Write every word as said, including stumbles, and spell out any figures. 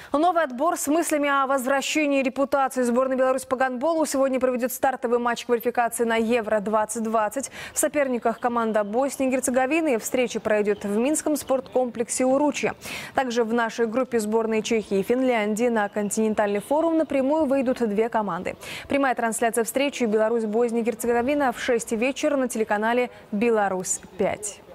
Новый отбор с мыслями о возвращении репутации сборной Беларуси по гандболу сегодня проведет стартовый матч квалификации на Евро двадцать двадцать. В соперниках команда Боснии и Герцеговины. Встреча пройдет в Минском спорткомплексе «Уручье». Также в нашей группе сборной Чехии и Финляндии на континентальный форум напрямую выйдут две команды. Прямая трансляция встречи Беларусь-Босния и Герцеговина в шесть вечера на телеканале «Беларусь пять».